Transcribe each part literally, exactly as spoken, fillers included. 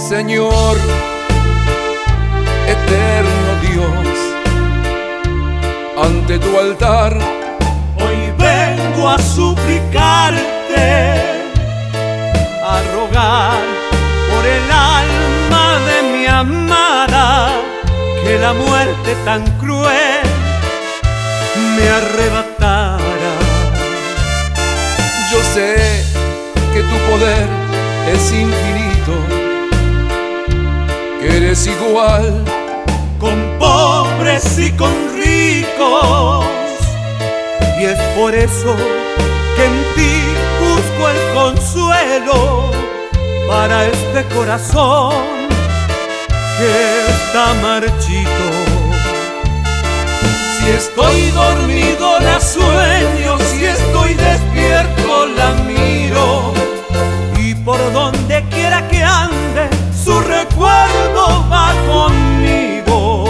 Señor, eterno Dios, ante tu altar hoy vengo a suplicarte, a rogar por el alma de mi amada, que la muerte tan cruel me arrebatara. Yo sé que tu poder es infinito, que eres igual con pobres y con ricos, y es por eso que en ti busco el consuelo para este corazón que está marchito. Si estoy dormido la sueño, si estoy despierto la miro, y por donde quiera que ande su recuerdo va conmigo.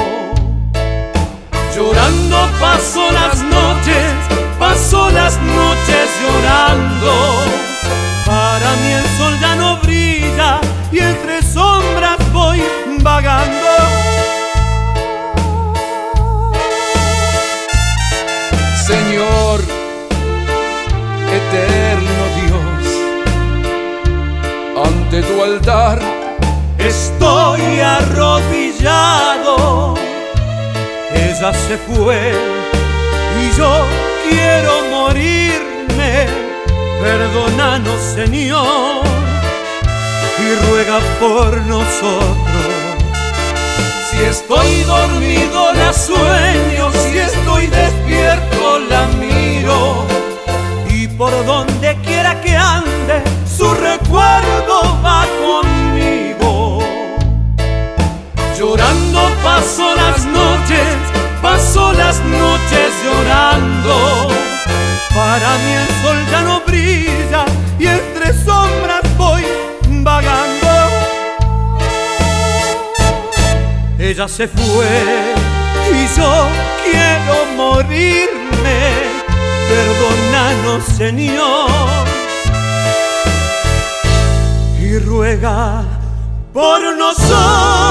Llorando paso las noches, paso las noches llorando. Para mí el sol ya no brilla y entre sombras voy vagando. Señor, eterno Dios, ante tu altar estoy arrodillado. Ella se fue y yo quiero morirme. Perdónanos, Señor, y ruega por nosotros. Si estoy dormido la sueño, si estoy despierto la miro, y por donde quiera que ande su recuerdo va conmigo. Llorando paso las noches, paso las noches llorando. Para mí el sol ya no brilla y entre sombras voy vagando. Ella se fue y yo quiero morirme. Perdónanos, Señor, y ruega por nosotros.